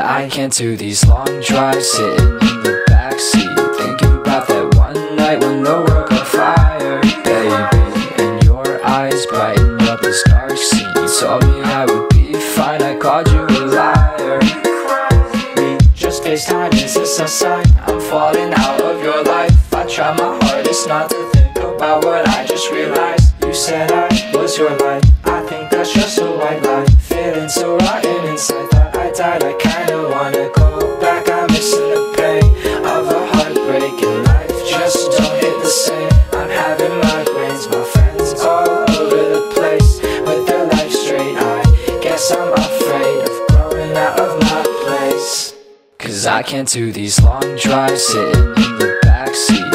I can't do these long drives sitting in the backseat, thinking about that one night when the world got fire. Baby, and your eyes brightened up this dark scene. You told me I would be fine, I called you a liar. We just FaceTime, is this a sign? I'm falling out of your life. I try my hardest not to think about what I just realized. You said I was your life, I think that's just a white lie. Feeling so rotten inside, thought I died. I kinda wanna go back, I'm missing the pain of a heartbreak, and life just don't hit the same. I'm having migraines, my friends all over the place with their life straight. I guess I'm afraid of growing out of my place, 'cause I can't do these long drives sitting in the backseat,